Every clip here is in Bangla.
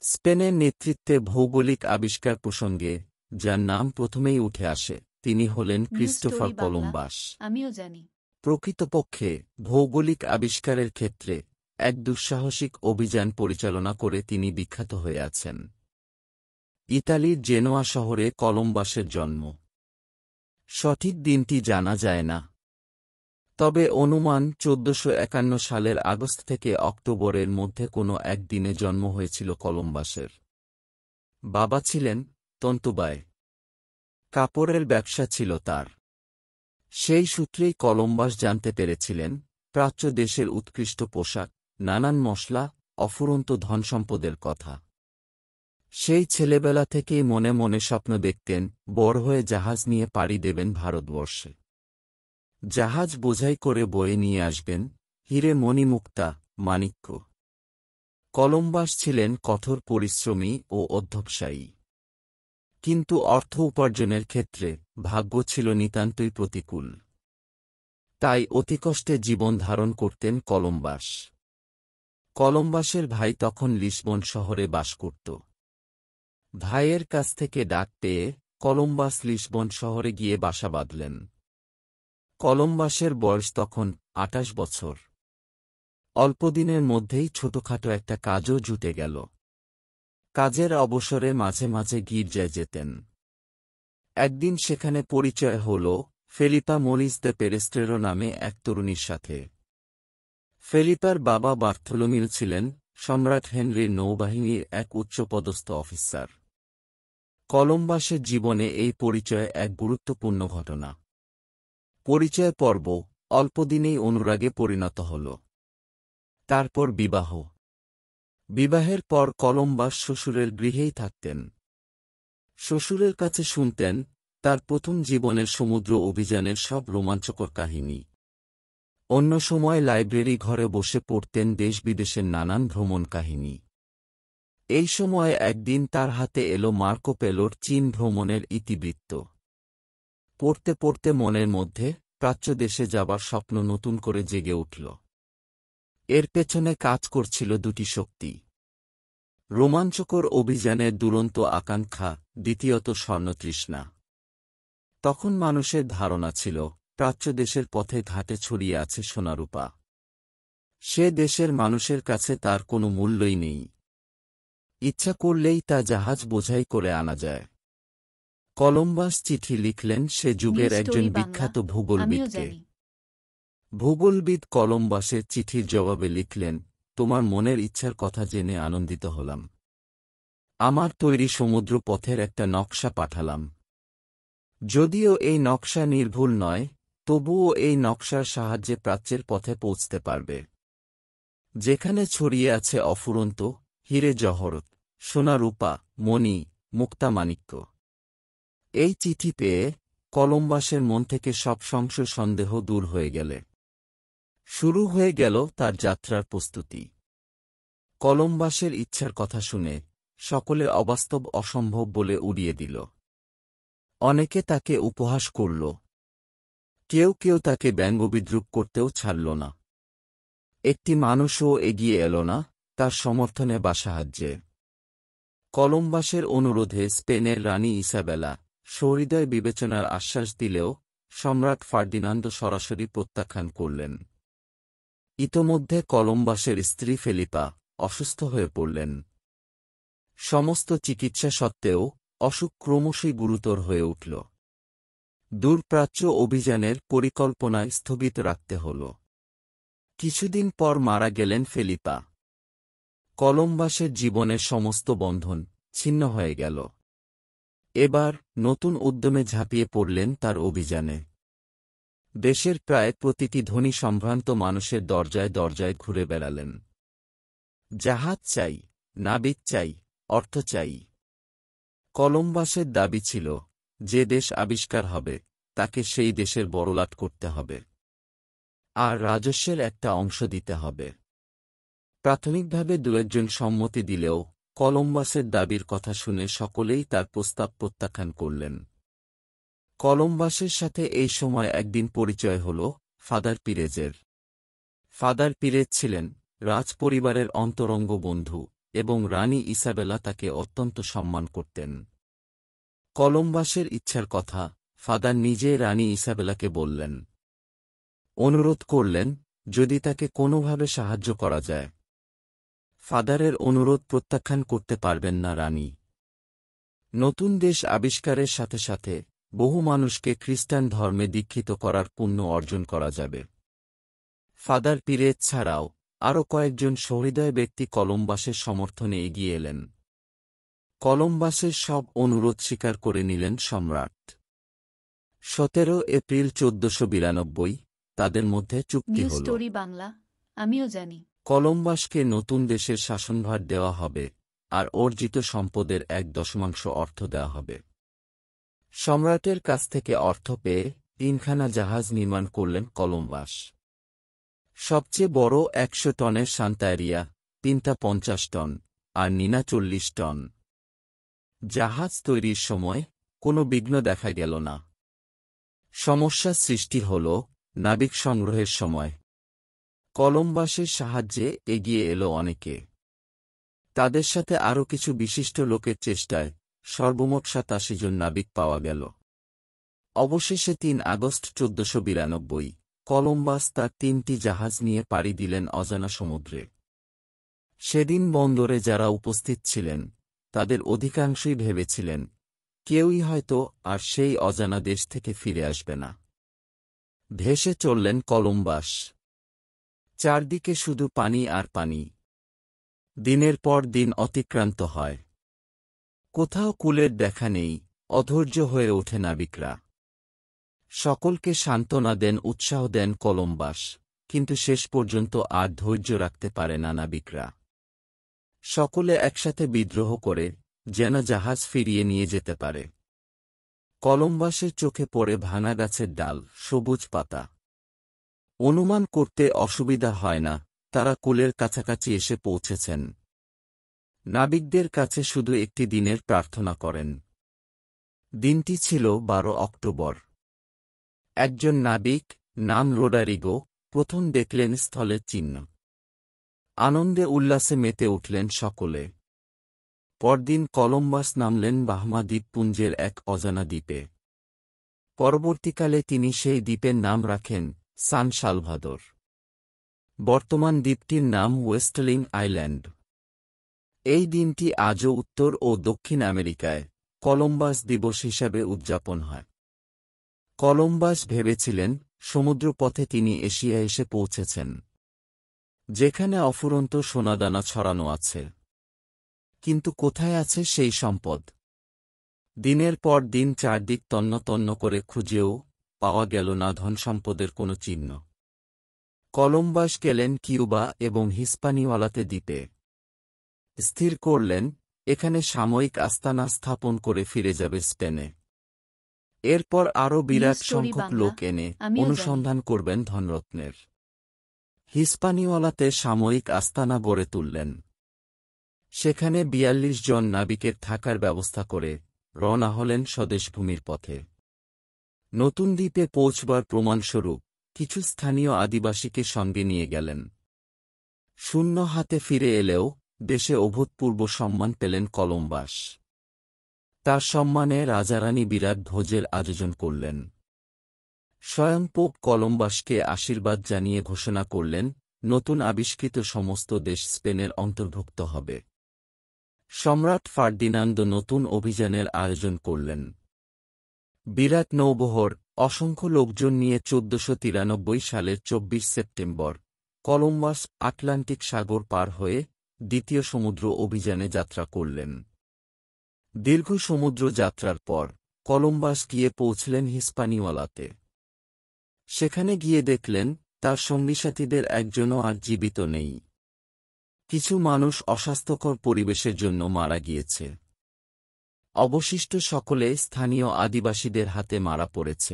স্পেনের নেতৃত্বে ভৌগোলিক আবিষ্কার প্রসঙ্গে যার নাম প্রথমেই উঠে আসে তিনি হলেন news Christopher story Bangla. Columbus. আমিও জানি। প্রকৃতপক্ষে ভৌগোলিক আবিষ্কারের ক্ষেত্রে এক দুঃসাহসিক অভিযান পরিচালনা করে তিনি বিখ্যাত হয়ে আছেন। ইতালির জেনোয়া শহরে কলম্বাসের জন্ম। সঠিক দিনটি জানা যায় না, তবে অনুমান 1451 সালের আগস্ট থেকে অক্টোবরের মধ্যে কোনো এক দিনে জন্ম হয়েছিল কলম্বাসের। বাবা ছিলেন তন্তুবায়, কাপড়ের ব্যবসা ছিল তার। সেই সূত্রেই কলম্বাস জানতে পেরেছিলেন প্রাচ্য দেশের উৎকৃষ্ট পোশাক, নানান মশলা, অফুরন্ত ধনসম্পদের কথা। সেই ছেলেবেলা থেকেই মনে মনে স্বপ্ন দেখতেন বড় হয়ে জাহাজ নিয়ে পাড়ি দেবেন ভারতবর্ষে। জাহাজ বোঝাই করে বয়ে নিয়ে আসবেন হীরে মণিমুক্তা, মাণিক্য। কলম্বাস ছিলেন কঠোর পরিশ্রমী ও অধ্যবসায়ী, কিন্তু অর্থ উপার্জনের ক্ষেত্রে ভাগ্য ছিল নিতান্তই প্রতিকূল। তাই অতিকষ্টে জীবন ধারণ করতেন কলম্বাস। কলম্বাসের ভাই তখন লিসবন শহরে বাস করত। ভাইয়ের কাছ থেকে ডাক পেয়ে কলম্বাস লিসবন শহরে গিয়ে বাসা বাঁধলেন। কলম্বাসের বয়স তখন 28 বছর। অল্পদিনের মধ্যেই ছোটখাটো একটা কাজও জুটে গেল। কাজের অবসরে মাঝে মাঝে গির্জায় যেতেন। একদিন সেখানে পরিচয় হল ফেলিপা মোরিস দে পেরেস্ট্রেরো নামে এক তরুণীর সাথে। ফেলিপার বাবা বার্থোলোমিউ ছিলেন সম্রাট হেনরির নৌবাহিনীর এক উচ্চপদস্থ অফিসার। কলম্বাসের জীবনে এই পরিচয় এক গুরুত্বপূর্ণ ঘটনা। পরিচয় পর্ব অল্পদিনেই অনুরাগে পরিণত হল। তারপর বিবাহ। বিবাহের পর কলম্বাস শ্বশুরের গৃহেই থাকতেন। শ্বশুরের কাছে শুনতেন তার প্রথম জীবনের সমুদ্র অভিযানের সব রোমাঞ্চকর কাহিনী। অন্য সময় লাইব্রেরি ঘরে বসে পড়তেন দেশ বিদেশের নানান ভ্রমণ কাহিনী। এই সময় একদিন তার হাতে এলো মার্কো পেলোর চীন ভ্রমণের ইতিবৃত্ত। পড়তে পড়তে মনের মধ্যে প্রাচ্য দেশে যাবার স্বপ্ন নতুন করে জেগে উঠল। এর পেছনে কাজ করছিল দুটি শক্তি: রোমাঞ্চকর অভিযানের দুরন্ত আকাঙ্ক্ষা, দ্বিতীয়ত স্বর্ণতৃষ্ণা। তখন মানুষের ধারণা ছিল প্রাচ্য দেশের পথে ঘাটে ছড়িয়ে আছে সোনারূপা। সে দেশের মানুষের কাছে তার কোনো মূল্যই নেই। ইচ্ছা করলেই তা জাহাজ বোঝাই করে আনা যায়। কলম্বাস চিঠি লিখলেন সে যুগের নিউজ একজন স্টোরি বাংলা। বিখ্যাত আমিও ভূগোলবিদকে। জানি। ভূগোলবিদ কলম্বাসের চিঠির জবাবে লিখলেন, তোমার মনের ইচ্ছার কথা জেনে আনন্দিত হলাম। আমার তৈরি সমুদ্র পথের একটা নকশা পাঠালাম। যদিও এই নকশা নির্ভুল নয়, তবুও এই নকশার সাহায্যে প্রাচ্যের পথে পৌঁছতে পারবে, যেখানে ছড়িয়ে আছে অফুরন্ত হীরে জহরত, সোনা রূপা, মণি, মুক্তা মাণিক্য। এই চিঠি পেয়ে কলম্বাসের মন থেকে সব সংশয় সন্দেহ দূর হয়ে গেলে শুরু হয়ে গেল তার যাত্রার প্রস্তুতি। কলম্বাসের ইচ্ছার কথা শুনে সকলে অবাস্তব, অসম্ভব বলে উড়িয়ে দিল। অনেকে তাকে উপহাস করল, কেউ কেউ তাকে ব্যঙ্গবিদ্রূপ করতেও ছাড়ল না। একটি মানুষও এগিয়ে এল না তার সমর্থনে বা সাহায্যে। কলম্বাসের অনুরোধে স্পেনের রানী ইসাবেলা সহৃদয় বিবেচনার আশ্বাস দিলেও সম্রাট ফার্দিনান্দ সরাসরি প্রত্যাখ্যান করলেন। ইতোমধ্যে কলম্বাসের স্ত্রী ফেলিপা অসুস্থ হয়ে পড়লেন। সমস্ত চিকিৎসা সত্ত্বেও অসুখ ক্রমশই গুরুতর হয়ে উঠল। দূরপ্রাচ্য অভিযানের পরিকল্পনায় স্থগিত রাখতে হল। কিছুদিন পর মারা গেলেন ফেলিপা। কলম্বাসের জীবনের সমস্ত বন্ধন ছিন্ন হয়ে গেল। এবার নতুন উদ্যমে ঝাঁপিয়ে পড়লেন তার অভিযানে। দেশের প্রায় প্রতিটি ধনী সম্ভ্রান্ত মানুষের দরজায় দরজায় ঘুরে বেড়ালেন। জাহাজ চাই, নাবিক চাই, অর্থ চাই। কলম্বাসের দাবি ছিল যে দেশ আবিষ্কার হবে তাকে সেই দেশের বড়লাট করতে হবে, আর রাজস্বের একটা অংশ দিতে হবে। প্রাথমিকভাবে দু-একজন সম্মতি দিলেও কলম্বাসের দাবির কথা শুনে সকলেই তার প্রস্তাব প্রত্যাখ্যান করলেন। কলম্বাসের সাথে এই সময় একদিন পরিচয় হল ফাদার পিরেজের। ফাদার পিরেজ ছিলেন রাজপরিবারের অন্তরঙ্গ বন্ধু, এবং রানী ইসাবেলা তাকে অত্যন্ত সম্মান করতেন। কলম্বাসের ইচ্ছার কথা ফাদার নিজে রানী ইসাবেলাকে বললেন। অনুরোধ করলেন যদি তাকে কোনোভাবে সাহায্য করা যায়। ফাদারের অনুরোধ প্রত্যাখ্যান করতে পারবেন না রানী। নতুন দেশ আবিষ্কারের সাথে সাথে বহু মানুষকে খ্রিস্টান ধর্মে দীক্ষিত করার পুণ্য অর্জন করা যাবে। ফাদার পিরেজ ছাড়াও আরও কয়েকজন সহৃদয় ব্যক্তি কলম্বাসের সমর্থনে এগিয়ে এলেন। কলম্বাসের সব অনুরোধ স্বীকার করে নিলেন সম্রাট। 17 এপ্রিল 1492 তাদের মধ্যে চুক্তি হল। স্টোরি বাংলা, আমিও জানি। কলম্বাসকে নতুন দেশের শাসনভার দেওয়া হবে আর অর্জিত সম্পদের 1/10 অর্থ দেওয়া হবে। সম্রাটের কাছ থেকে অর্থ পেয়ে 3খানা জাহাজ নির্মাণ করলেন কলম্বাস। সবচেয়ে বড় 100 টনের সান্তারিয়া, 3টা 50 টন, আর নিনা 40 টন। জাহাজ তৈরির সময় কোনো বিঘ্ন দেখা গেল না। সমস্যা সৃষ্টি হল নাবিক সংগ্রহের সময়। কলম্বাসের সাহায্যে এগিয়ে এলো অনেকে। তাদের সাথে আরও কিছু বিশিষ্ট লোকের চেষ্টায় সর্বমোট 87 জন নাবিক পাওয়া গেল। অবশেষে 3 আগস্ট 1492 কলম্বাস তার 3টি জাহাজ নিয়ে পাড়ি দিলেন অজানা সমুদ্রে। সেদিন বন্দরে যারা উপস্থিত ছিলেন তাদের অধিকাংশই ভেবেছিলেন কেউই হয়তো আর সেই অজানা দেশ থেকে ফিরে আসবে না। ভেসে চললেন কলম্বাস। চারদিকে শুধু পানি আর পানি। দিনের পর দিন অতিক্রান্ত হয়। কোথাও কূলের দেখা নেই। অধৈর্য হয়ে ওঠে নাবিকরা। সকলকে সান্ত্বনা দেন, উৎসাহ দেন কলম্বাস, কিন্তু শেষ পর্যন্ত আর ধৈর্য রাখতে পারে না নাবিকরা। সকলে একসাথে বিদ্রোহ করে যেন জাহাজ ফিরিয়ে নিয়ে যেতে পারে। কলম্বাসের চোখে পড়ে ভাঙা গাছের ডাল, সবুজ পাতা। অনুমান করতে অসুবিধা হয় না তারা কূলের কাছাকাছি এসে পৌঁছেছেন। নাবিকদের কাছে শুধু একটি দিনের প্রার্থনা করেন। দিনটি ছিল 12 অক্টোবর। একজন নাবিক, নাম রোডারিগো, প্রথম দেখলেন স্থলের চিহ্ন। আনন্দে উল্লাসে মেতে উঠলেন সকলে। পরদিন কলম্বাস নামলেন বাহমা দ্বীপপুঞ্জের এক অজানা দ্বীপে। পরবর্তীকালে তিনি সেই দ্বীপের নাম রাখেন সান সালভাদর। বর্তমান দ্বীপটির নাম ওয়েস্টলিং আইল্যান্ড। এই দিনটি আজও উত্তর ও দক্ষিণ আমেরিকায় কলম্বাস দিবস হিসাবে উদযাপন হয়। কলম্বাস ভেবেছিলেন সমুদ্রপথে তিনি এশিয়ায় এসে পৌঁছেছেন, যেখানে অফুরন্ত সোনাদানা ছড়ানো আছে। কিন্তু কোথায় আছে সেই সম্পদ? দিনের পর দিন চারদিক তন্ন তন্ন করে খুঁজেও পাওয়া গেল না ধনসম্পদের কোনো চিহ্ন। কলম্বাস গেলেন কিউবা এবং হিস্পানিওয়ালাতে দ্বীপে। স্থির করলেন এখানে সাময়িক আস্তানা স্থাপন করে ফিরে যাবে স্পেনে। এরপর আরও বিরাট সংখ্যক লোক এনে অনুসন্ধান করবেন ধনরত্নের। হিস্পানিওয়ালাতে সাময়িক আস্তানা গড়ে তুললেন। সেখানে 42 জন নাবিকের থাকার ব্যবস্থা করে রওনা হলেন স্বদেশভূমির পথে। নতুন দ্বীপে পৌঁছবার প্রমাণস্বরূপ কিছু স্থানীয় আদিবাসীকে সঙ্গে নিয়ে গেলেন। শূন্য হাতে ফিরে এলেও দেশে অভূতপূর্ব সম্মান পেলেন কলম্বাস। তার সম্মানে রাজারানী বিরাট ভোজের আয়োজন করলেন। স্বয়ং পোপ কলম্বাসকে আশীর্বাদ জানিয়ে ঘোষণা করলেন নতুন আবিষ্কৃত সমস্ত দেশ স্পেনের অন্তর্ভুক্ত হবে। সম্রাট ফার্দিনান্দো নতুন অভিযানের আয়োজন করলেন। বিরাট নৌবহর, অসংখ্য লোকজন নিয়ে 1493 সালের 24 সেপ্টেম্বর কলম্বাস আটলান্টিক সাগর পার হয়ে দ্বিতীয় সমুদ্র অভিযানে যাত্রা করলেন। দীর্ঘ সমুদ্র যাত্রার পর কলম্বাস গিয়ে পৌঁছলেন হিস্পানিওয়ালাতে। সেখানে গিয়ে দেখলেন তার সঙ্গীসাথীদের একজনও আর জীবিত নেই। কিছু মানুষ অস্বাস্থ্যকর পরিবেশের জন্য মারা গিয়েছে। অবশিষ্ট সকলে স্থানীয় আদিবাসীদের হাতে মারা পড়েছে।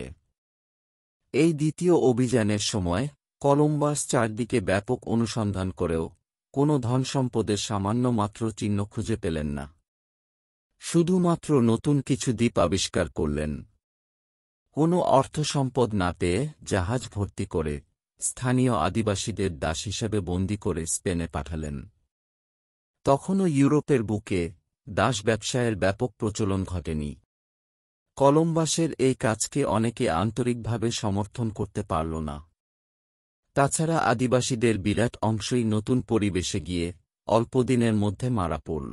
এই দ্বিতীয় অভিযানের সময় কলম্বাস চারদিকে ব্যাপক অনুসন্ধান করেও কোনো ধনসম্পদের সামান্য মাত্র চিহ্ন খুঁজে পেলেন না। শুধুমাত্র নতুন কিছু দ্বীপ আবিষ্কার করলেন। কোনো অর্থসম্পদ না পেয়ে জাহাজ ভর্তি করে স্থানীয় আদিবাসীদের দাস হিসেবে বন্দী করে স্পেনে পাঠালেন। তখনও ইউরোপের বুকে দাস ব্যবসায়ের ব্যাপক প্রচলন ঘটেনি। কলম্বাসের এই কাজকে অনেকে আন্তরিকভাবে সমর্থন করতে পারল না। তাছাড়া আদিবাসীদের বিরাট অংশই নতুন পরিবেশে গিয়ে অল্পদিনের মধ্যে মারা পড়ল।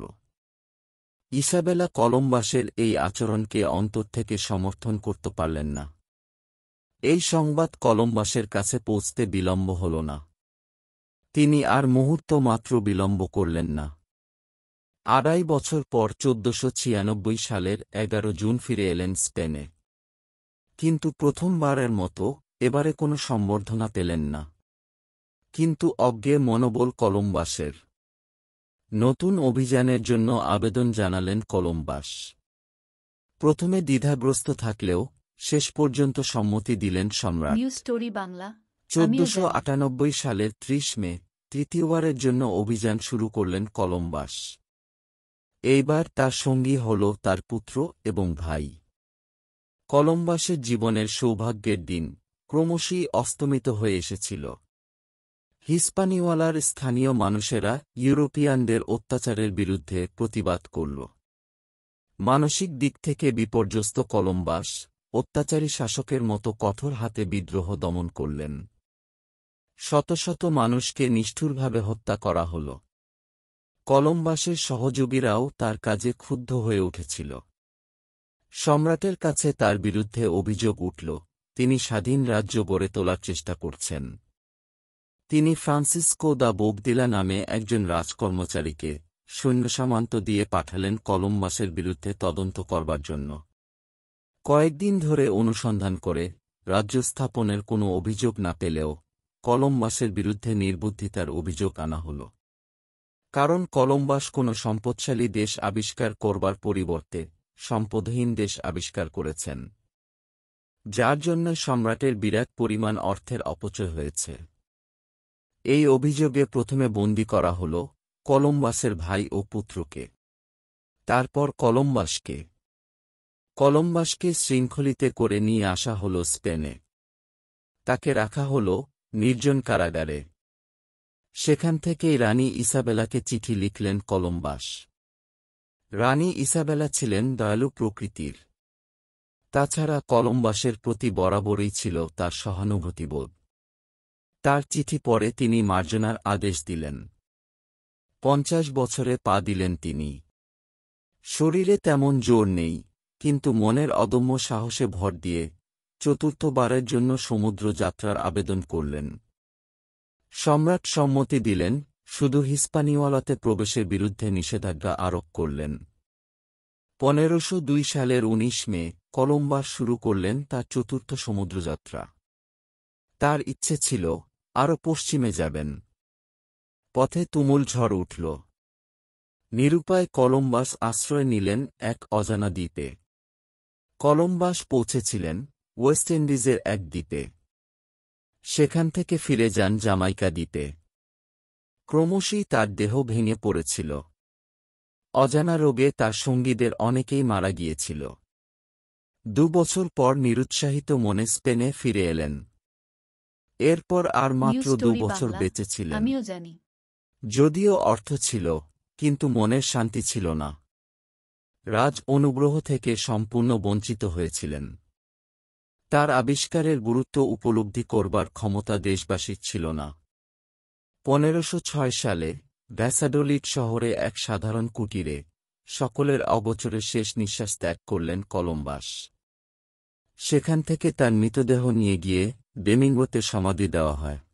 ইসাবেলা কলম্বাসের এই আচরণকে অন্তর থেকে সমর্থন করতে পারলেন না। এই সংবাদ কলম্বাসের কাছে পৌঁছতে বিলম্ব হল না। তিনি আর মুহূর্ত মাত্র বিলম্ব করলেন না। ২.৫ বছর পর ১৪৯৬ সালের ১১ জুন ফিরে এলেন স্পেনে। কিন্তু প্রথমবারের মতো এবারে কোনো সম্বর্ধনা পেলেন না। কিন্তু অজ্ঞে মনোবল কলম্বাসের। নতুন অভিযানের জন্য আবেদন জানালেন কলম্বাস। প্রথমে দ্বিধাগ্রস্ত থাকলেও শেষ পর্যন্ত সম্মতি দিলেন সম্রাট। News story Bangla. ১৪৯৮ সালের ৩০ মে তৃতীয়বারের জন্য অভিযান শুরু করলেন কলম্বাস। এইবার তার সঙ্গী হল তার পুত্র এবং ভাই। কলম্বাসের জীবনের সৌভাগ্যের দিন ক্রমশই অস্তমিত হয়ে এসেছিল। হিস্পানিওয়ালার স্থানীয় মানুষেরা ইউরোপিয়ানদের অত্যাচারের বিরুদ্ধে প্রতিবাদ করল। মানসিক দিক থেকে বিপর্যস্ত কলম্বাস অত্যাচারী শাসকের মতো কঠোর হাতে বিদ্রোহ দমন করলেন। শত শত মানুষকে নিষ্ঠুরভাবে হত্যা করা হল। কলম্বাসের সহযোগীরাও তার কাজে ক্ষুব্ধ হয়ে উঠেছিল। সম্রাটের কাছে তার বিরুদ্ধে অভিযোগ উঠল, তিনি স্বাধীন রাজ্য গড়ে তোলার চেষ্টা করছেন। তিনি ফ্রান্সিসকো দা বোগদিলা নামে একজন রাজকর্মচারীকে সৈন্যসামন্ত দিয়ে পাঠালেন কলম্বাসের বিরুদ্ধে তদন্ত করবার জন্য। কয়েকদিন ধরে অনুসন্ধান করে রাজ্য স্থাপনের কোনো অভিযোগ না পেলেও কলম্বাসের বিরুদ্ধে নির্বুদ্ধিতার অভিযোগ আনা হল। কারণ কলম্বাস কোনো সম্পদশালী দেশ আবিষ্কার করবার পরিবর্তে সম্পদহীন দেশ আবিষ্কার করেছেন, যার জন্য সম্রাটের বিরাট পরিমাণ অর্থের অপচয় হয়েছে। এই অভিযোগে প্রথমে বন্দী করা হল কলম্বাসের ভাই ও পুত্রকে। তারপর কলম্বাসকে শৃঙ্খলিতে করে নিয়ে আসা হল স্পেনে। তাকে রাখা হল নির্জন কারাগারে। সেখান থেকেই রানী ইসাবেলাকে চিঠি লিখলেন কলম্বাস। রানী ইসাবেলা ছিলেন দয়ালু প্রকৃতির। তাছাড়া কলম্বাসের প্রতি বরাবরই ছিল তার সহানুভূতিবোধ। তার চিঠি পড়ে তিনি মার্জনার আদেশ দিলেন। ৫০ বছরে পা দিলেন তিনি। শরীরে তেমন জোর নেই, কিন্তু মনের অদম্য সাহসে ভর দিয়ে চতুর্থবারের জন্য সমুদ্র যাত্রার আবেদন করলেন। সম্রাট সম্মতি দিলেন, শুধু হিস্পানিওয়ালাতে প্রবেশের বিরুদ্ধে নিষেধাজ্ঞা আরোপ করলেন। ১৫০২ সালের ১৯ মে কলম্বাস শুরু করলেন তার চতুর্থ সমুদ্রযাত্রা। তার ইচ্ছে ছিল আরও পশ্চিমে যাবেন। পথে তুমুল ঝড় উঠল। নিরুপায় কলম্বাস আশ্রয় নিলেন এক অজানা দ্বীপে। কলম্বাস পৌঁছেছিলেন ওয়েস্ট ইন্ডিজের এক দ্বীপে। সেখান থেকে ফিরে যান জামাইকা দ্বীপে। ক্রমশই তার দেহ ভেঙে পড়েছিল। অজানা রোগে তার সঙ্গীদের অনেকেই মারা গিয়েছিল। ২ বছর পর নিরুৎসাহিত মনে স্পেনে ফিরে এলেন। এরপর আর মাত্র ২ বছর বেঁচে ছিলেন। আমিও জানি। যদিও অর্থ ছিল, কিন্তু মনের শান্তি ছিল না। রাজ অনুগ্রহ থেকে সম্পূর্ণ বঞ্চিত হয়েছিলেন। তার আবিষ্কারের গুরুত্ব উপলব্ধি করবার ক্ষমতা দেশবাসীর ছিল না। ১৫০৬ সালে ভ্যাসাডোলিড শহরে এক সাধারণ কুটিরে সকলের অগোচরে শেষ নিঃশ্বাস ত্যাগ করলেন কলম্বাস। সেখান থেকে তার মৃতদেহ নিয়ে গিয়ে বেমিঙ্গোতে সমাধি দেওয়া হয়।